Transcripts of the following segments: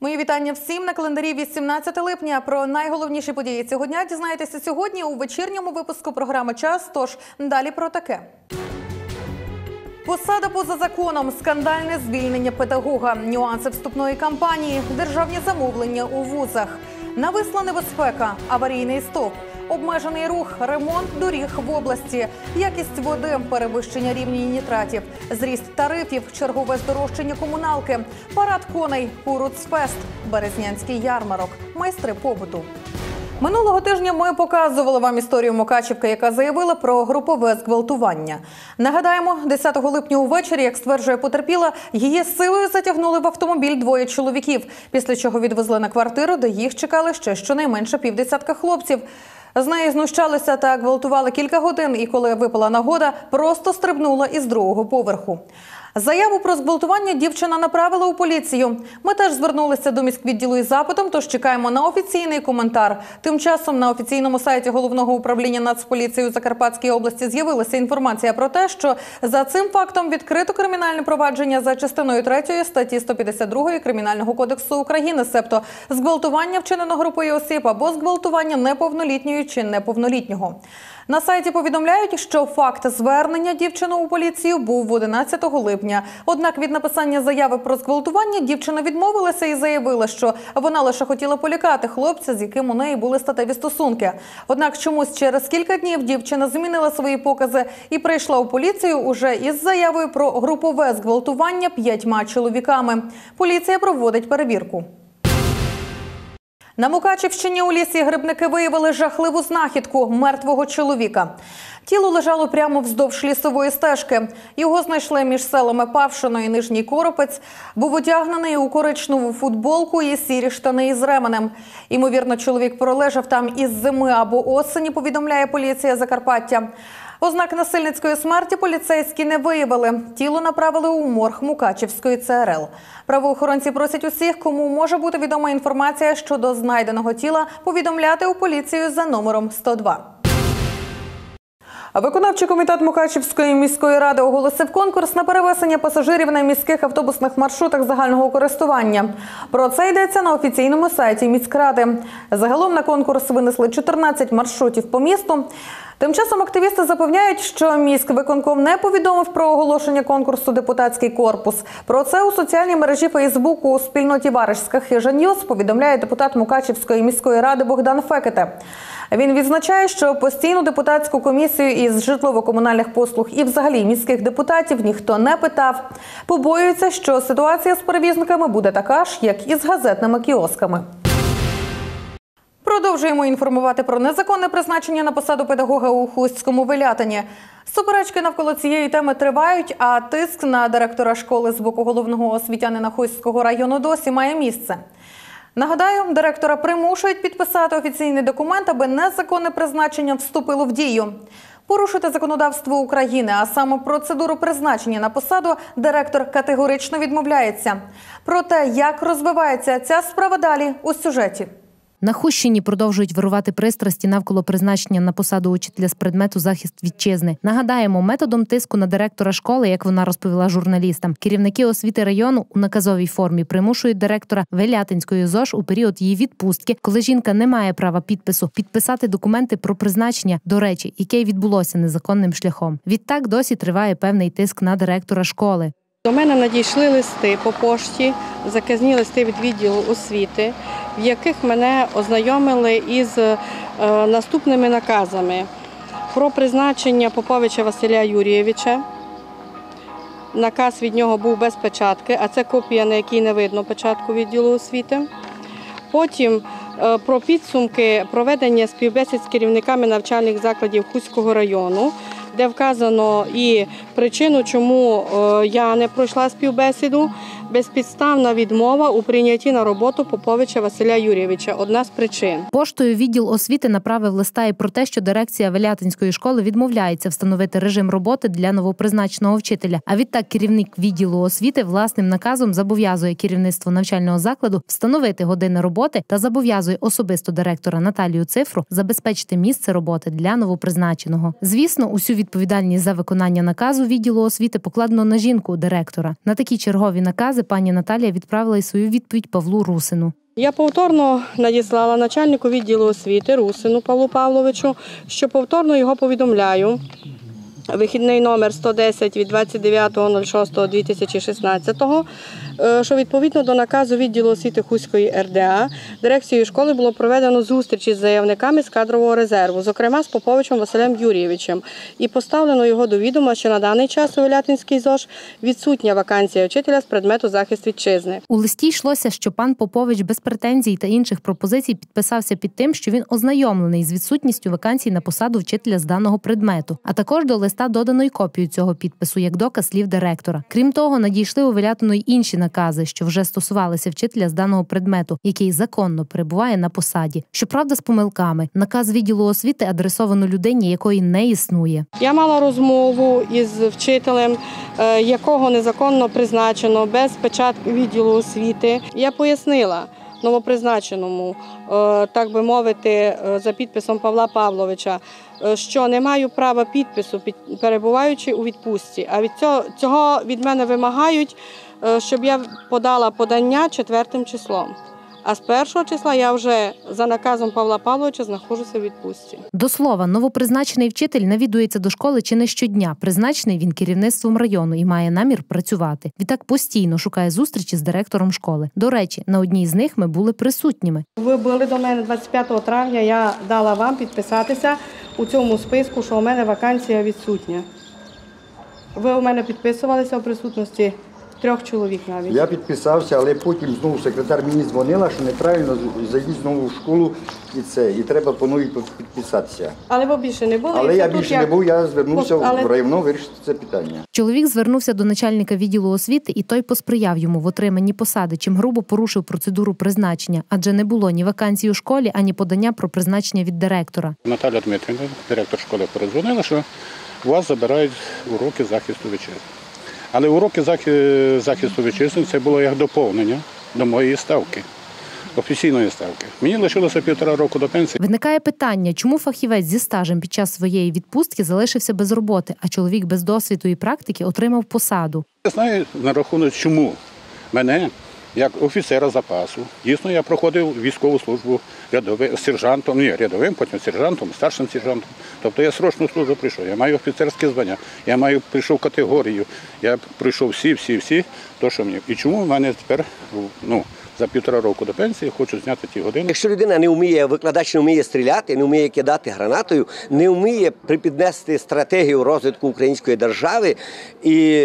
Мої вітання всім на календарі 18 липня. Про найголовніші події цього дня дізнаєтеся сьогодні у вечірньому випуску програми «Час». Тож далі про таке. Посада поза законом, скандальне звільнення педагога, нюанси вступної кампанії, державні замовлення у вузах, нависла небезпека, аварійний стовп, обмежений рух, ремонт доріг в області, якість води, перевищення рівня нітратів, зріст тарифів, чергове здорожчання комуналки, парад коней, Куруцфест, березнянський ярмарок, майстри побуту. Минулого тижня ми показували вам історію Мукачівки, яка заявила про групове зґвалтування. Нагадаємо, 10 липня увечері, як стверджує потерпіла, її силою затягнули в автомобіль двоє чоловіків, після чого відвезли на квартиру, де їх чекали ще щонайменше півдесятка хлопців. З неї знущалися та гвалтували кілька годин і, коли випала нагода, просто стрибнула із другого поверху. Заяву про зґвалтування дівчина направила у поліцію. Ми теж звернулися до міськвідділу із запитом, тож чекаємо на офіційний коментар. Тим часом на офіційному сайті Головного управління Нацполіції у Закарпатській області з'явилася інформація про те, що за цим фактом відкрито кримінальне провадження за частиною 3 статті 152 Кримінального кодексу України, себто зґвалтування вчинено групою осіб або зґвалтування неповнолітньої чи неповнолітнього. На сайті повідомляють, що факт звернення дівчини у поліцію був 11 липня. Однак від написання заяви про зґвалтування дівчина відмовилася і заявила, що вона лише хотіла полякати хлопця, з яким у неї були статеві стосунки. Однак чомусь через кілька днів дівчина змінила свої покази і прийшла у поліцію уже із заявою про групове зґвалтування 5 чоловіками. Поліція проводить перевірку. На Мукачівщині у лісі грибники виявили жахливу знахідку – мертвого чоловіка. Тіло лежало прямо вздовж лісової стежки. Його знайшли між селами Павшино і Нижній Коропець. Був одягнений у коричневу футболку і сірі штани із ременем. Ймовірно, чоловік пролежав там із зими або осені, повідомляє поліція Закарпаття. Ознак насильницької смерті поліцейські не виявили. Тіло направили у морг Мукачівської ЦРЛ. Правоохоронці просять усіх, кому може бути відома інформація щодо знайденого тіла, повідомляти у поліцію за номером 102. Виконавчий комітет Мукачівської міської ради оголосив конкурс на перевезення пасажирів на міських автобусних маршрутах загального користування. Про це йдеться на офіційному сайті міськради. Загалом на конкурс винесли 14 маршрутів по місту. Тим часом активісти запевняють, що міськвиконком не повідомив про оголошення конкурсу депутатський корпус. Про це у соціальній мережі Фейсбуку у спільноті Варежська Хижа Ньюс повідомляє депутат Мукачівської міської ради Богдан Фекете. Він відзначає, що постійну депутатську комісію із житлово-комунальних послуг і взагалі міських депутатів ніхто не питав. Побоюються, що ситуація з перевізниками буде така ж, як і з газетними кіосками. Продовжуємо інформувати про незаконне призначення на посаду педагога у Хустському Велятині. Суперечки навколо цієї теми тривають, а тиск на директора школи з боку головного освітянина Хустського району досі має місце. Нагадаю, директора примушують підписати офіційний документ, аби незаконне призначення вступило в дію. Порушити законодавство України, а саме процедуру призначення на посаду, директор категорично відмовляється. Про те, як розвивається ця справа далі у сюжеті. На Хустщині продовжують вирувати пристрасті навколо призначення на посаду учителя з предмету захист вітчизни. Нагадаємо, методом тиску на директора школи, як вона розповіла журналістам, керівники освіти району у наказовій формі примушують директора Велятинської ЗОШ у період її відпустки, коли жінка не має права підпису, підписати документи про призначення, до речі, яке відбулося незаконним шляхом. Відтак досі триває певний тиск на директора школи. До мене надійшли листи по пошті, заказні листи від відділу освіти, в яких мене ознайомили із наступними наказами. Про призначення Поповича Василя Юрійовича. Наказ від нього був без печатки, а це копія, на якій не видно печатку відділу освіти. Потім про підсумки проведення співбесід з керівниками навчальних закладів Хустського району, де вказано і причину, чому я не пройшла співбесіду. Безпідставна відмова у прийнятті на роботу Поповича Василя Юрійовича – одна з причин. Поштою відділ освіти направив листа і про те, що дирекція Велятинської школи відмовляється встановити режим роботи для новопризначеного вчителя. А відтак керівник відділу освіти власним наказом зобов'язує керівництво навчального закладу встановити години роботи та зобов'язує особисто директора Наталію Цифру забезпечити місце роботи для новопризначеного. Звісно, усю відповідальність відповідальність за виконання наказу відділу освіти покладено на жінку директора. На такі чергові накази пані Наталія відправила й свою відповідь Павлу Русину. Я повторно надіслала начальнику відділу освіти Русину Павлу Павловичу, що повторно його повідомляю. Вихідний номер 110 від 29.06.2016, що відповідно до наказу відділу освіти Хуської РДА дирекцією школи було проведено зустрічі з заявниками з кадрового резерву, зокрема з Поповичем Василем Юрійовичем, і поставлено його до відома, що на даний час у Вилятинській ЗОШ відсутня вакансія вчителя з предмету захист вітчизни. У листі йшлося, що пан Попович без претензій та інших пропозицій підписався під тим, що він ознайомлений з відсутністю вакансій на посаду вчителя з даного предмету, а також до листа додано й копію цього підпису, як доказ слів директора. Крім того, надійшли у Вилятину й інші накази, що вже стосувалися вчителя з даного предмету, який законно перебуває на посаді. Щоправда, з помилками. Наказ відділу освіти адресовано людині, якої не існує. Я мала розмову із вчителем, якого незаконно призначено без печатки відділу освіти. Я пояснила новопризначеному, так би мовити, за підписом Павла Павловича, що не маю права підпису, перебуваючи у відпустці. А від цього від мене вимагають, щоб я подала подання 4 числом. А з 1 числа я вже за наказом Павла Павловича знаходжуся в відпустці. До слова, новопризначений вчитель навідується до школи чи не щодня. Призначений він керівництвом району і має намір працювати. Відтак постійно шукає зустрічі з директором школи. До речі, на одній з них ми були присутніми. Ви були до мене 25 травня, я дала вам підписатися у цьому списку, що у мене вакансія відсутня. Ви у мене підписувалися у присутності 3 чоловік навіть. Я підписався, але потім знову секретар мені дзвонила, що неправильно зайдіть знову в школу і треба по новій підписатися. Але ви більше не були? Але я більше не був, я звернувся в районну вирішити це питання. Чоловік звернувся до начальника відділу освіти, і той посприяв йому в отриманні посади, чим грубо порушив процедуру призначення, адже не було ні вакансій у школі, ані подання про призначення від директора. Наталя Дмитрівна, директор школи, передзвонила, що у вас забирають уроки захисту вітчизни. Але уроки захисту вітчизни – це було як доповнення до моєї ставки, офіційної ставки. Мені лишилося 1,5 року до пенсії. Виникає питання, чому фахівець зі стажем під час своєї відпустки залишився без роботи, а чоловік без досвіду і практики отримав посаду. Я знаю на рахунок, чому мене, як офіцера запасу, дійсно я проходив військову службу рядовим, потім сержантом, старшим сержантом. Тобто я срочну службу прийшов, я маю офіцерське звання, я прийшов категорію, я прийшов всі, то, що мені. І чому в мене тепер, за 1,5 року до пенсії хочуть зняти ті години. Якщо людина не вміє, викладач не вміє стріляти, не вміє кидати гранатою, не вміє припіднести стратегію розвитку української держави і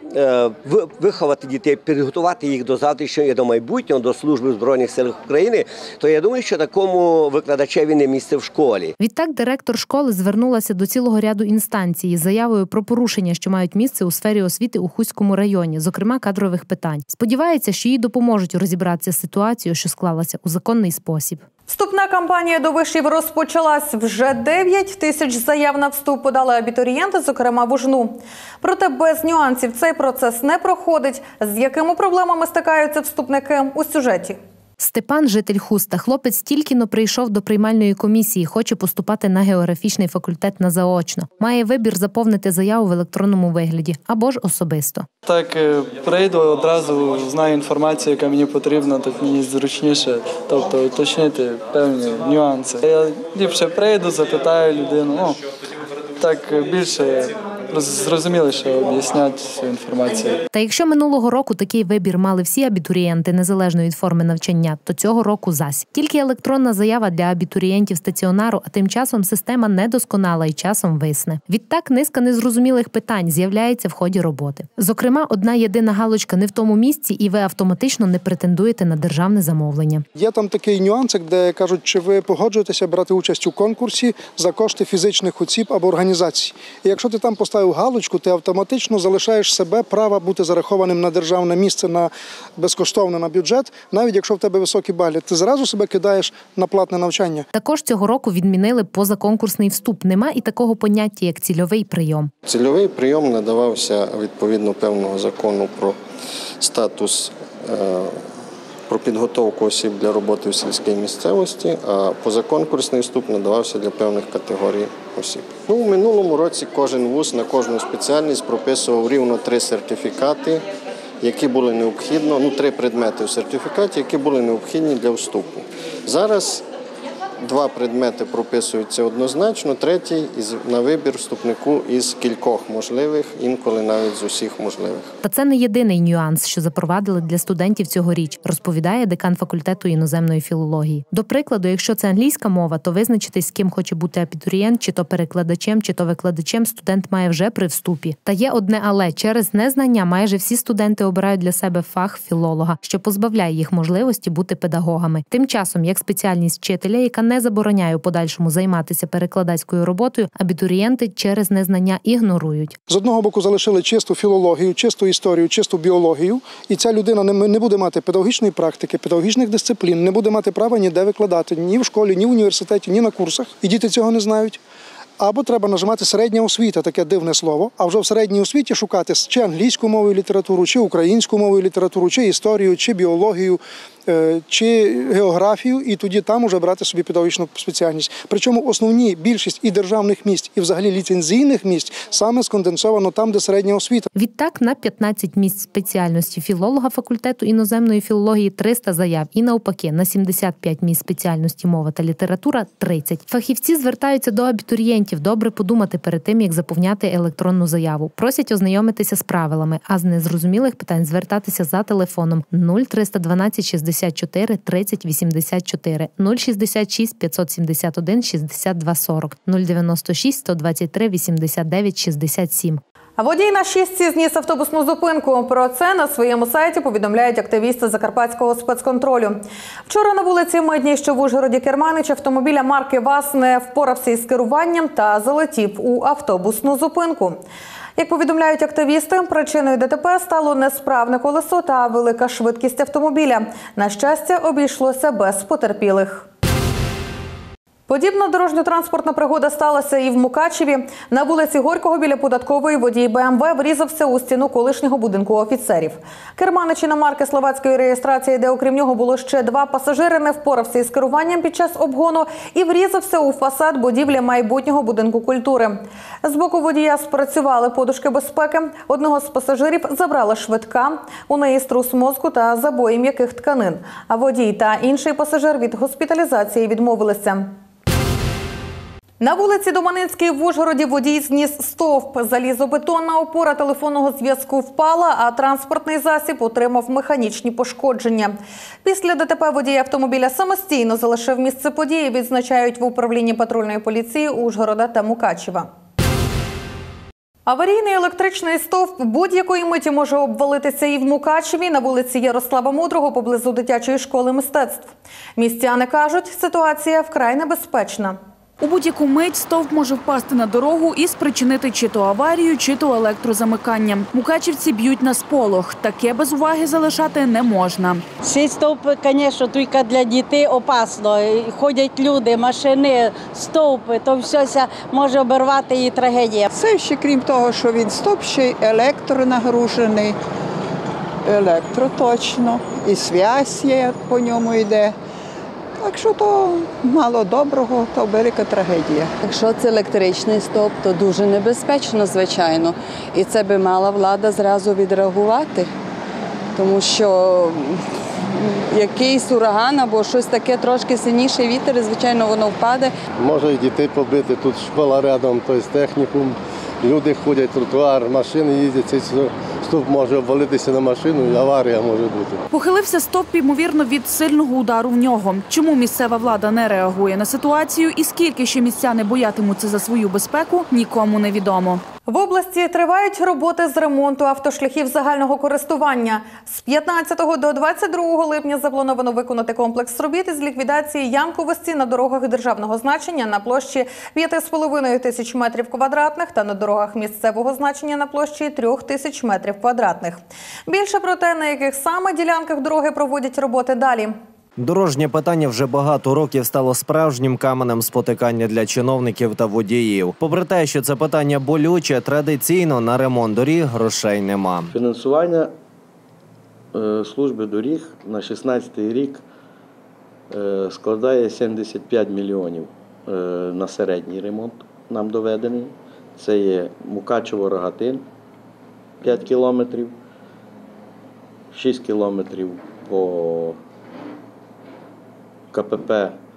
виховати дітей, підготувати їх до завтрашнього і до майбутнього, до служби в Збройних силах України, то я думаю, що такому викладачеві не місце в школі. Відтак директор школи звернулася до цілого ряду інстанцій із заявою про порушення, що мають місце у сфері освіти у Хуському районі, зокрема кадрових питань. Сподівається, що їй допоможуть розібратися з ситуацією, що склалася у законний спосіб. Вступна кампанія до вишів розпочалась. Вже 9 тисяч заяв на вступ подали абітурієнти, зокрема в Ужну. Проте без нюансів цей процес не проходить. З якими проблемами стикаються вступники у сюжеті? Степан – житель Хуста. Хлопець тільки-но прийшов до приймальної комісії, хоче поступати на географічний факультет на заочно. Має вибір заповнити заяву в електронному вигляді або ж особисто. Так, прийду, одразу знаю інформацію, яка мені потрібна, так мені зручніше, тобто уточнити певні нюанси. Я ліпше прийду, запитаю людину, так більше зрозуміліше об'яснять цю інформацію. Та якщо минулого року такий вибір мали всі абітурієнти, незалежно від форми навчання, то цього року зась. Тільки електронна заява для абітурієнтів стаціонару, а тим часом система недосконала і часом висне. Відтак низка незрозумілих питань з'являється в ході роботи. Зокрема, одна єдина галочка не в тому місці, і ви автоматично не претендуєте на державне замовлення. Є там такий нюансик, де кажуть, чи ви погоджуєтеся брати участь у конкурсі за кошти фізичних осіб або організацій. І якщо ти там поставив галочку, ти автоматично залишаєш себе права бути зарахованим на державне місце, на безкоштовне, на бюджет, навіть якщо в тебе високі бали. Ти зразу себе кидаєш на платне навчання. Також цього року відмінили позаконкурсний вступ. Нема і такого поняття, як цільовий прийом. Цільовий прийом надавався відповідно певного закону про статус про підготовку осіб для роботи в сільській місцевості, а позаконкурсний вступ надавався для певних категорій осіб. У минулому році кожен вуз на кожну спеціальність прописував рівно 3 сертифікати, які були необхідні, 3 предмети в сертифікаті, які були необхідні для вступу. Зараз 2 предмети прописуються однозначно, 3-й на вибір вступнику із кількох можливих, інколи навіть з усіх можливих. Та це не єдиний нюанс, що запровадили для студентів цьогоріч, розповідає декан факультету іноземної філології. До прикладу, якщо це англійська мова, то визначитись, з ким хоче бути абітурієнт, чи то перекладачем, чи то викладачем, студент має вже при вступі. Та є одне але. Через незнання майже всі студенти обирають для себе фах філолога, що позбавляє їх можливості бути педагогами. Тим часом, як спеціальність вчителя, яка не забороняє у подальшому займатися перекладацькою роботою, абітурієнти через незнання ігнорують. З одного боку залишили чисту філологію, чисту історію, чисту біологію, і ця людина не буде мати педагогічної практики, педагогічних дисциплін, не буде мати права ніде викладати, ні в школі, ні в університеті, ні на курсах. І діти цього не знають. Або треба нажимати середня освіта, таке дивне слово, а вже в середній освіті шукати чи англійську мову і літературу, чи українську мову і літературу, чи історію, чи біологію, чи географію, і тоді там уже брати собі педагогічну спеціальність. Причому основні більшість і державних місць, і взагалі ліцензійних місць саме сконденсовано там, де середня освіта. Відтак, на 15 місць спеціальності філолога факультету іноземної філології 300 заяв. І навпаки, на 75 місць спеціальності мова та література – 30. Фахівці звертаються до абітурієнтів добре подумати перед тим, як заповняти електронну заяву. Просять ознайомитися з правилами, а з незрозумілих питань звертатися за телефоном 0312 64 30 84, 066 571 62 40, 096 123 89 67. Водій на 6 зніс автобусну зупинку. Про це на своєму сайті повідомляють активісти Закарпатського спецконтролю. Вчора на вулиці Мидній, що в Ужгороді, керманич автомобіля марки ВАЗ не впорався із керуванням та залетів у автобусну зупинку. Як повідомляють активісти, причиною ДТП стало несправне колесо та велика швидкість автомобіля. На щастя, обійшлося без потерпілих. Подібна дорожньо-транспортна пригода сталася і в Мукачеві. На вулиці Горького біля Податкової водій БМВ врізався у стіну колишнього будинку офіцерів. Керманич іномарки словацької реєстрації, де окрім нього було ще 2 пасажири, не впорався із керуванням під час обгону і врізався у фасад будівлі майбутнього будинку культури. З боку водія спрацювали подушки безпеки. Одного з пасажирів забрала швидка, у неї струс мозку та забої м'яких тканин. А водій та інший пасажир від госпіталізації відмовилися. На вулиці Доманинській в Ужгороді водій зніс стовп. Залізобетонна опора телефонного зв'язку впала, а транспортний засіб отримав механічні пошкодження. Після ДТП водій автомобіля самостійно залишив місце події, відзначають в управлінні патрульної поліції Ужгорода та Мукачева. Аварійний електричний стовп будь-якої миті може обвалитися і в Мукачеві на вулиці Ярослава Мудрого поблизу дитячої школи мистецтв. Містяни кажуть, ситуація вкрай небезпечна. У будь-яку мить стовп може впасти на дорогу і спричинити чи то аварію, чи то електрозамикання. Мукачівці б'ють на сполох. Таке без уваги залишати не можна. Цей стовп, звісно, тільки для дітей опасно. Ходять люди, машини, стовпи, то все може обірвати і трагедія. Це ще крім того, що він стовп, ще й електронагружений. Електро точно. І зв'язь є, по ньому йде. Так що то мало доброго, то велика трагедія. Якщо це електричний стовп, то дуже небезпечно, звичайно. І це би мала влада зразу відреагувати. Тому що якийсь ураган або щось таке, трошки сильніший вітер, звичайно, воно впаде. Може і дітей побити, тут школа рядом, тобто технікум. Люди ходять, тротуар, машини їздять, цей стовп може обвалитися на машину і аварія може бути. Похилився стовп, ймовірно, від сильного удару в нього. Чому місцева влада не реагує на ситуацію і скільки ще містяни боятимуться за свою безпеку, нікому не відомо. В області тривають роботи з ремонту автошляхів загального користування. З 15 до 22 липня заплановано виконати комплекс робіт із ліквідації ямковості на дорогах державного значення на площі 5,5 тисяч метрів квадратних та на дорогах місцевого значення на площі 3 тисяч метрів квадратних. Більше про те, на яких саме ділянках дороги проводять роботи далі. Дорожнє питання вже багато років стало справжнім каменем спотикання для чиновників та водіїв. Попри те, що це питання болюче, традиційно на ремонт доріг грошей нема. Фінансування служби доріг на 2016 рік складає 75 мільйонів на середній ремонт нам доведений. Це є Мукачево-Рогатин 5 кілометрів, 6 кілометрів по КПП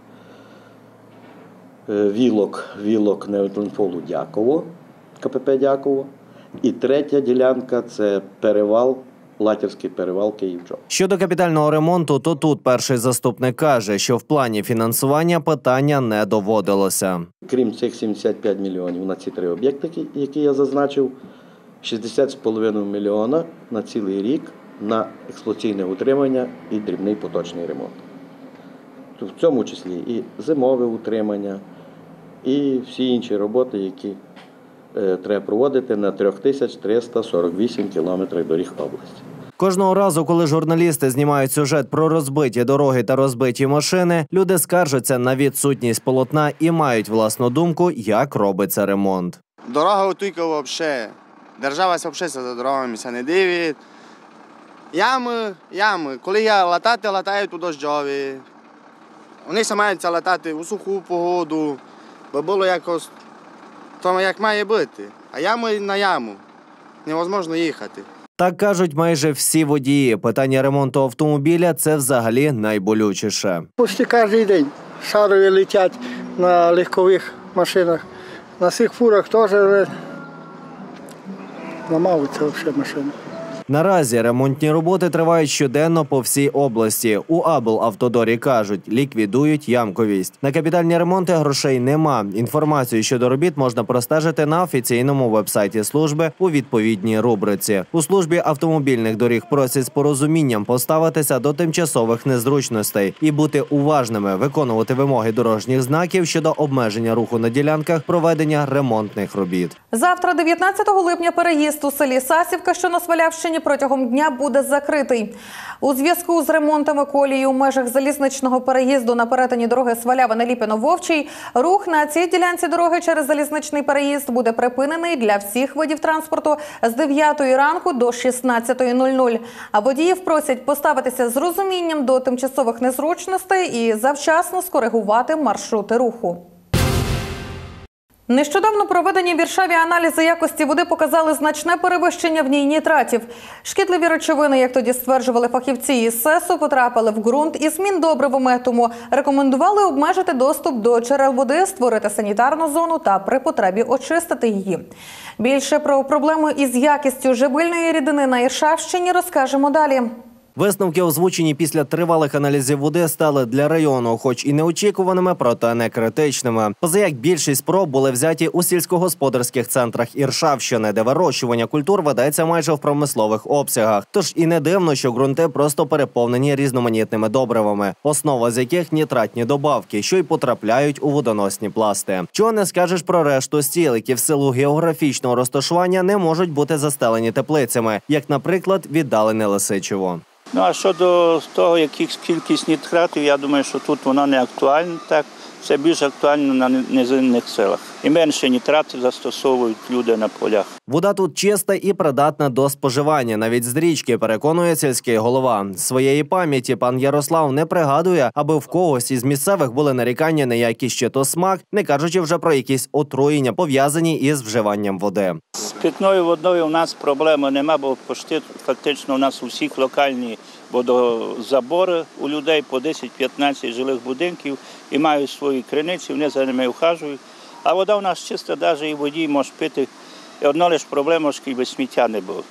Вілок Неотленфолу Дяково, КПП Дяково. І третя ділянка – це перевал, Латівський перевал Київ-Чоп. Щодо капітального ремонту, то тут перший заступник каже, що в плані фінансування питання не доводилося. Крім цих 75 мільйонів на ці 3 об'єкти, які я зазначив, 60,5 мільйона на цілий рік на експлуатаційне утримання і дрібний поточний ремонт. В цьому числі і зимове утримання, і всі інші роботи, які треба проводити на 3348 кілометрах доріг області. Кожного разу, коли журналісти знімають сюжет про розбиті дороги та розбиті машини, люди скаржаться на відсутність полотна і мають власну думку, як робиться ремонт. Дорога тільки взагалі. Держава взагалі за дорогами не дивить. Ями. Коли я латають у дощові. Вони мають латати у суху погоду, бо було якось тому, як має бути. А ями на яму. Невозможно їхати. Так кажуть майже всі водії. Питання ремонту автомобіля – це взагалі найболючіше. Почти кожен день шарові летять на легкових машинах. На цих фурах теж ламаються взагалі машини. Наразі ремонтні роботи тривають щоденно по всій області. У облавтодорі кажуть, ліквідують ямковість. На капітальні ремонти грошей нема. Інформацію щодо робіт можна простежити на офіційному вебсайті служби у відповідній рубриці. У службі автомобільних доріг просять з порозумінням поставитися до тимчасових незручностей і бути уважними, виконувати вимоги дорожніх знаків щодо обмеження руху на ділянках проведення ремонтних робіт. Завтра, 19 липня, переїзд у селі Сасівка, що на Свалявщині, протягом дня буде закритий. У зв'язку з ремонтами колії у межах залізничного переїзду на перетині дороги Свалявине-Ліпино-Вовчий рух на цій ділянці дороги через залізничний переїзд буде припинений для всіх видів транспорту з 9 ранку до 16:00. А водіїв просять поставитися з розумінням до тимчасових незручностей і завчасно скоригувати маршрути руху. Нещодавно проведені в Віршаві аналізи якості води показали значне перевищення в ній нітратів. Шкідливі речовини, як тоді стверджували фахівці із СЕСу, потрапили в ґрунт із міндобривами, тому рекомендували обмежити доступ до джерел води, створити санітарну зону та при потребі очистити її. Більше про проблему із якістю живильної рідини на Іршавщині розкажемо далі. Висновки, озвучені після тривалих аналізів води, стали для району, хоч і неочікуваними, проте не критичними. Позаяк більшість проб були взяті у сільськогосподарських центрах Іршавщини, де вирощування культур ведеться майже в промислових обсягах. Тож і не дивно, що ґрунти просто переповнені різноманітними добривами, основа з яких нітратні добавки, що й потрапляють у водоносні пласти. Чого не скажеш про решту стіл, які в силу географічного розташування не можуть бути застелені теплицями, як, наприклад, віддалене Лисичево. Ну, а щодо того, яких кількість нітратів, я думаю, що тут вона не актуальна, так. Це більш актуально на низинних селах. І менше нітратів застосовують люди на полях. Вода тут чиста і придатна до споживання. Навіть з річки, переконує сільський голова. Своєї пам'яті пан Ярослав не пригадує, аби в когось із місцевих були нарікання на якийсь чи то смак, не кажучи вже про якісь отруєння, пов'язані із вживанням води. З питною водою у нас проблеми нема, бо почти фактично у нас у всіх локальні водозабори у людей по 10-15 жилих будинків і мають свої криниці, вони за ними ухажують. А вода у нас чиста, навіть і водій може пити. І одна лише проблема, що без сміття не було.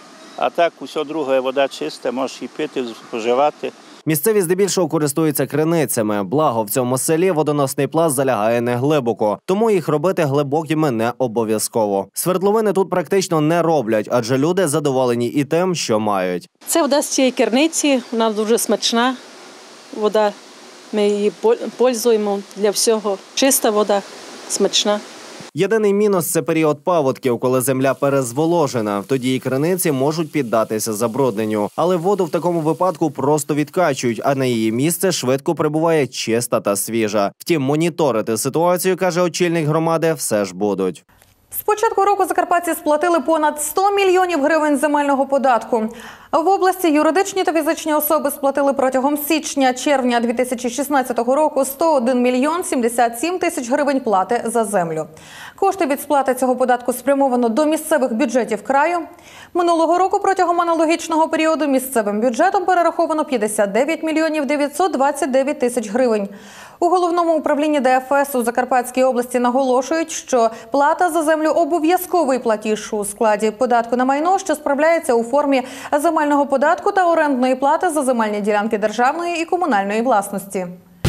А так, усе друге, вода чиста, можеш і пити, споживати. Місцеві здебільшого користуються криницями. Благо, в цьому селі водоносний пласт залягає неглибоко, тому їх робити глибокими не обов'язково. Свердловини тут практично не роблять, адже люди задоволені і тим, що мають. Це вода з цієї криниці, вона дуже смачна вода. Ми її використовуємо для всього. Чиста вода, смачна. Єдиний мінус – це період паводків, коли земля перезволожена. Тоді і криниці можуть піддатися забрудненню. Але воду в такому випадку просто відкачують, а на її місце швидко прибуває чиста та свіжа. Втім, моніторити ситуацію, каже очільник громади, все ж будуть. З початку року закарпатці сплатили понад 100 мільйонів гривень земельного податку. В області юридичні та фізичні особи сплатили протягом січня-червня 2016 року 101 мільйон 77 тисяч гривень плати за землю. Кошти від сплати цього податку спрямовано до місцевих бюджетів краю. Минулого року протягом аналогічного періоду місцевим бюджетом перераховано 59 мільйонів 929 тисяч гривень. У Головному управлінні ДФС у Закарпатській області наголошують, що плата за землю – обов'язковий платіж у складі податку на майно, що справляється у формі земельного податку та орендної плати за земельні ділянки державної і комунальної власності.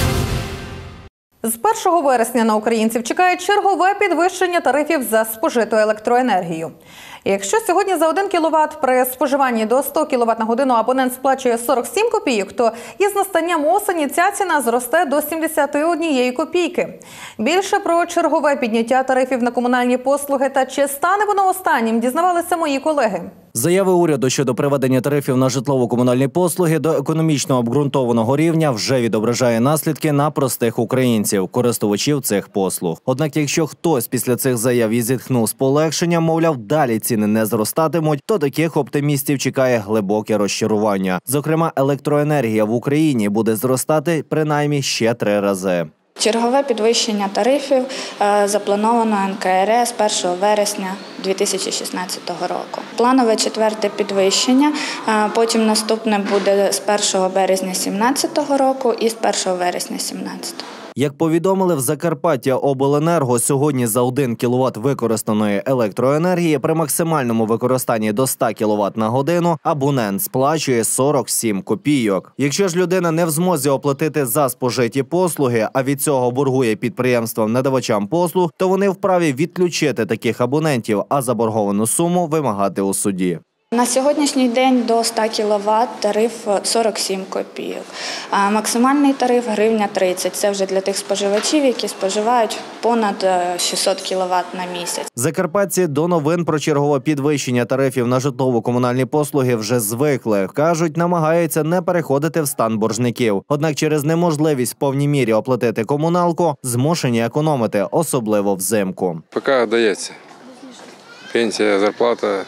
З 1 вересня на українців чекає чергове підвищення тарифів за спожиту електроенергію. Якщо сьогодні за 1 кВт при споживанні до 100 кВт на годину абонент сплачує 47 копійок, то із настанням осені ця ціна зросте до 71 копійки. Більше про чергове підняття тарифів на комунальні послуги та чи стане воно останнім, дізнавалися мої колеги. Заяви уряду щодо приведення тарифів на житлово-комунальні послуги до економічно обґрунтованого рівня вже відображає наслідки на простих українців, користувачів цих послуг. Однак, якщо хтось після цих заяв і зітхнув з полегшенням, мовляв, далі ціни не зростатимуть, то таких оптимістів чекає глибоке розчарування. Зокрема, електроенергія в Україні буде зростати принаймні ще 3 рази. Чергове підвищення тарифів заплановано НКРЕ з 1 вересня 2016 року. Планове 4-те підвищення, потім наступне буде з 1 березня 2017 року і з 1 вересня 2017 року. Як повідомили в Закарпаття Обленерго, сьогодні за 1 кВт використаної електроенергії при максимальному використанні до 100 кВт на годину абонент сплачує 47 копійок. Якщо ж людина не в змозі оплатити за спожиті послуги, а від цього боргує підприємствам-надавачам послуг, то вони вправі відключити таких абонентів, а заборговану суму вимагати у суді. На сьогоднішній день до 100 кВт тариф 47 копійок. А максимальний тариф – гривня 30. Це вже для тих споживачів, які споживають понад 600 кВт на місяць. Закарпатці до новин про чергове підвищення тарифів на житлово-комунальні послуги вже звикли. Кажуть, намагаються не переходити в стан боржників. Однак через неможливість в повній мірі оплатити комуналку змушені економити, особливо взимку. Поки дається. Пенсія, зарплата.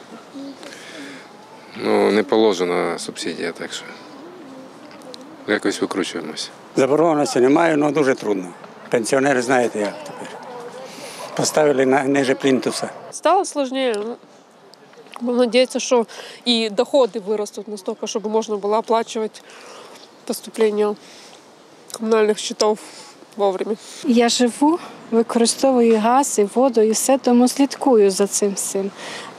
Не положена субсидія, так що якось викручуємося. Заборгованості немає, але дуже трудно. Пенсіонери знаєте як тепер. Поставили ниже плінтуса. Стало складніше. Надіюся, що і доходи виростуть настільки, щоб можна було оплачувати поступлення комунальних счетів вовремя. Я живу, використовую газ і воду, і все, тому слідкую за цим всім.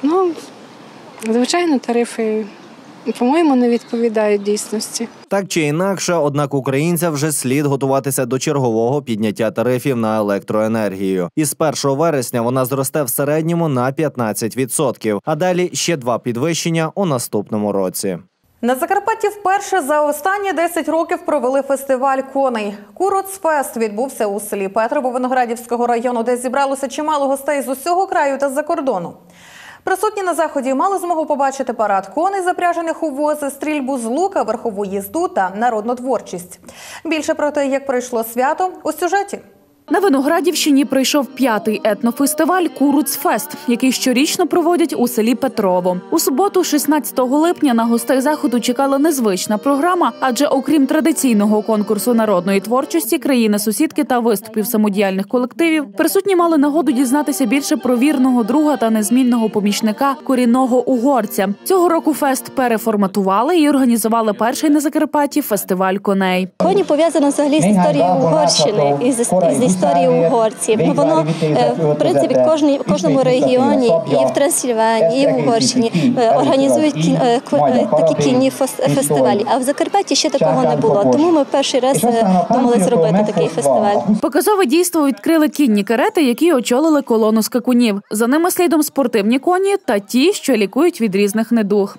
Звичайно, тарифи, по-моєму, не відповідають дійсності. Так чи інакше, однак українцям вже слід готуватися до чергового підняття тарифів на електроенергію. Із 1 вересня вона зросте в середньому на 15%, а далі ще 2 підвищення у наступному році. На Закарпатті вперше за останні 10 років провели фестиваль коней. Куруцфест відбувся у селі Петрово Виноградівського району, де зібралося чимало гостей з усього краю та з-за кордону. Присутні на заході мали змогу побачити парад коней, запряжених у вози, стрільбу з лука, верхову їзду та народну творчість. Більше про те, як пройшло свято, у сюжеті. На Виноградівщині прийшов 5-й етнофестиваль «Куруцфест», який щорічно проводять у селі Петрово. У суботу, 16 липня, на гостей заходу чекала незвична програма, адже окрім традиційного конкурсу народної творчості, країни-сусідки та виступів самодіяльних колективів, присутні мали нагоду дізнатися більше про вірного друга та незмінного помічника корінного угорця. Цього року фест переформатували і організували перший на Закарпатті фестиваль коней. Коні пов'язано взагалі з історією Угорщини і з історії угорців. Воно, в принципі, в кожному регіоні, і в Трансильванії, і в Угорщині організують такі кінні фестивалі. А в Закарпатті ще такого не було. Тому ми перший раз думали зробити такий фестиваль. Показове дійство відкрили кінні карети, які очолили колону скакунів. За ними слідом спортивні коні та ті, що лікують від різних недуг.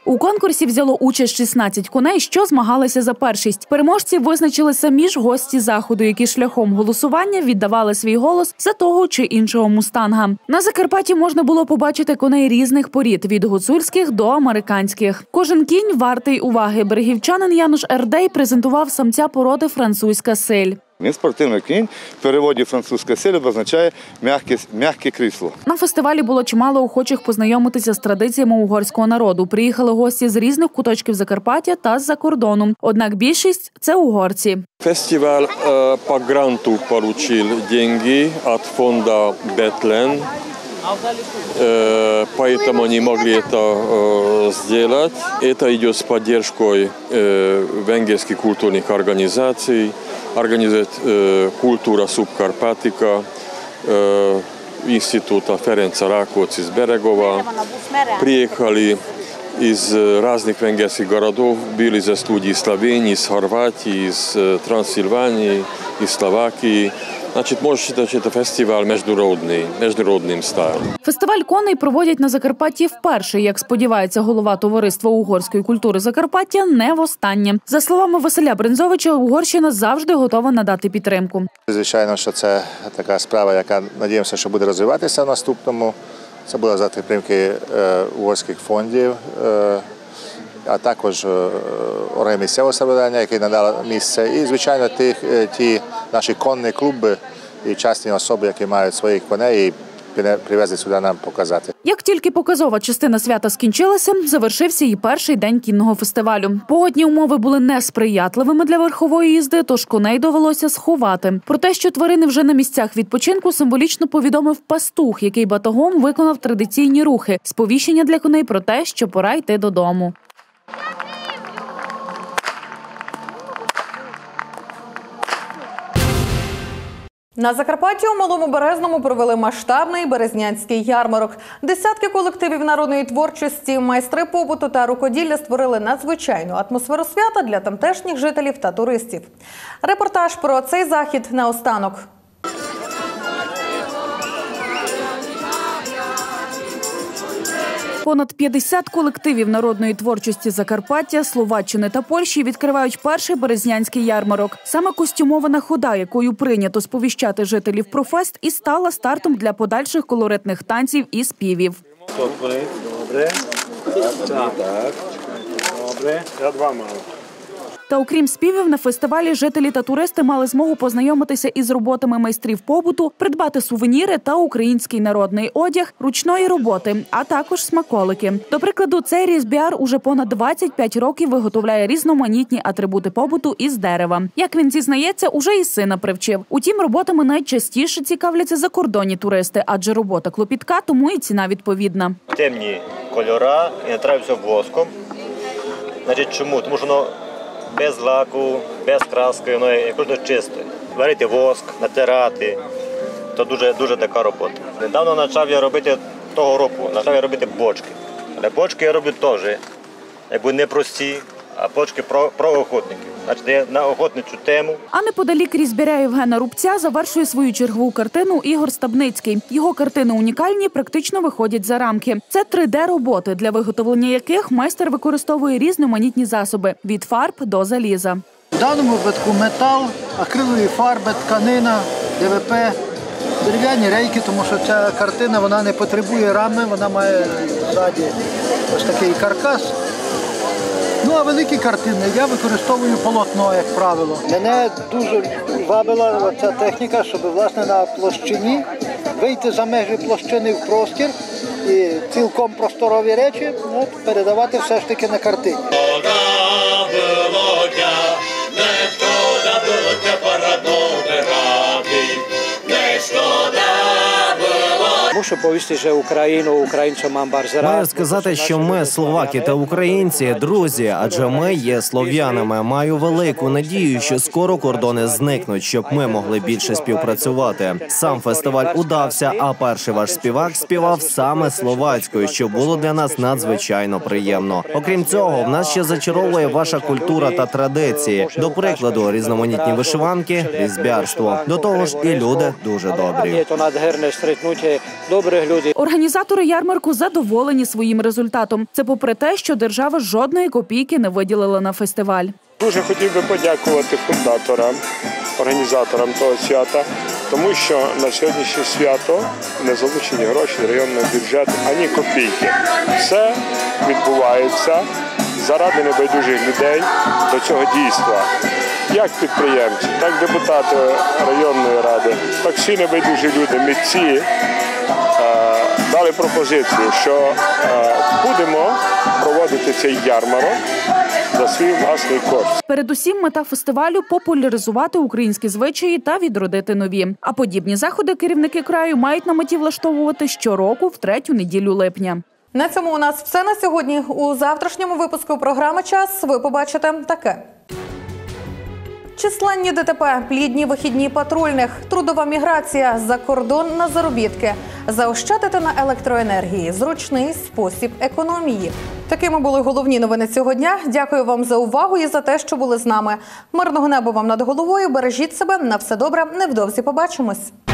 У конкурсі взяло участь 16 коней, що змагалися за першість. Переможців визначили самі ж гості заходу, які шляхом голосування віддавали свій голос за того чи іншого мустанга. На Закарпатті можна було побачити коней різних порід – від гуцульських до американських. Кожен кінь вартий уваги. Берегівчанин Януш Ердей презентував самця породи французька силь. Він спортивний кінь, в переводі французька силь означає м'яке крісло. На фестивалі було чимало охочих познайомитися з традиціями угорського народу. Приїхали гості з різних куточків Закарпаття та з-за кордону. Однак більшість – це угорці. Фестиваль по гранту получил деньги від фонду Бетлен. Поэтому они могли это сделать. Это идет с поддержкой венгерских культурных организаций, организует культура Субкарпатика, института Ференца Раковец из Берегова. Приехали из разных венгерских городов, были за студии из Словении, из Хорватии, из Трансильвании, из Словакии. Значить, можна вважати, що це фестиваль міжнародним стилем. Фестиваль коней проводять на Закарпатті вперше, як сподівається голова Товариства угорської культури Закарпаття, не востаннє. За словами Василя Бринзовича, Угорщина завжди готова надати підтримку. Звичайно, що це така справа, яка, надіємося, що буде розвиватися в наступному. Це буде за підтримки угорських фондів, а також органів місцевого самоврядування, які надали місце. І, звичайно, ті наші конні клуби і частні особи, які мають своїх коней і привезли сюди нам показати. Як тільки показова частина свята скінчилася, завершився і перший день кінного фестивалю. Погодні умови були несприятливими для верхової їзди, тож коней довелося сховати. Про те, що тварини вже на місцях відпочинку, символічно повідомив пастух, який батогом виконав традиційні рухи – сповіщення для коней про те, що пора йти додому. На Закарпатті у Малому Березному провели масштабний березнянський ярмарок. Десятки колективів народної творчості, майстри побуту та рукоділля створили надзвичайну атмосферу свята для тамтешніх жителів та туристів. Репортаж про цей захід наостанок. Понад 50 колективів народної творчості Закарпаття, Словаччини та Польщі відкривають перший березнянський ярмарок. Саме костюмована хода, якою прийнято сповіщати жителів про фест, і стала стартом для подальших колоритних танців і співів. Добре. Добре. Я два маю. Та окрім співів, на фестивалі жителі та туристи мали змогу познайомитися із роботами майстрів побуту, придбати сувеніри та український народний одяг, ручної роботи, а також смаколики. До прикладу, цей різьбяр уже понад 25 років виготовляє різноманітні атрибути побуту із дерева. Як він зізнається, уже і сина привчив. Утім, роботами найчастіше цікавляться закордонні туристи, адже робота клопітка, тому і ціна відповідна. Темні кольори і натираються воском. Значить, чому? Тому що воно без лаку, без краски, воно якось чисте. Варити воск, натирати – то дуже така робота. Недавно почав я робити того року, бочки. Але бочки я роблю теж, якби не прості, а бочки про охотників. Значить, я на охотничу тему. А неподалік різьбяря Євгена Рубця завершує свою чергову картину Ігор Стабницький. Його картини унікальні, практично виходять за рамки. Це 3D-роботи, для виготовлення яких майстер використовує різноманітні засоби – від фарб до заліза. В даному випадку метал, акрилові фарби, тканина, ДВП, дерев'яні рейки, тому що ця картина вона не потребує рами, вона має ззаді ось такий каркас. Ну, а великі картини я використовую полотно, як правило. Мене дуже вабила ця техніка, щоб, власне, на площині вийти за межі площини в простір і цілком просторові речі передавати все ж таки на картині. Мушу повісти, що українцям мам bardzo Маю сказати, що ми, словаки та українці, друзі, адже ми є слов'янами. Маю велику надію, що скоро кордони зникнуть, щоб ми могли більше співпрацювати. Сам фестиваль удався, а перший ваш співак співав саме словацькою, що було для нас надзвичайно приємно. Окрім цього, в нас ще зачаровує ваша культура та традиції. До прикладу, різноманітні вишиванки, різьбярство. До того ж і люди дуже добрі. Це надгерне зустрічання. добрих людей. Організатори ярмарку задоволені своїм результатом. Це попри те, що держава жодної копійки не виділила на фестиваль. Дуже хотів би подякувати фундаторам, організаторам того свята, тому що на сьогоднішнє свято не залучені гроші з районного бюджету, ані копійки. Все відбувається заради небайдужих людей до цього дійства. Як підприємці, так депутати районної ради, так всі небайдужі люди, митці дали пропозицію, що будемо проводити цей ярмарок за свій власний кошт. Передусім, мета фестивалю – популяризувати українські звичаї та відродити нові. А подібні заходи керівники краю мають на меті влаштовувати щороку в третю неділю липня. На цьому у нас все на сьогодні. У завтрашньому випуску програми «Час» ви побачите таке. Численні ДТП, плідні вихідні патрульних, трудова міграція, за кордон на заробітки, заощадити на електроенергії, зручний спосіб економії. Такими були головні новини цього дня. Дякую вам за увагу і за те, що були з нами. Мирного неба вам над головою, бережіть себе, на все добре, невдовзі побачимось.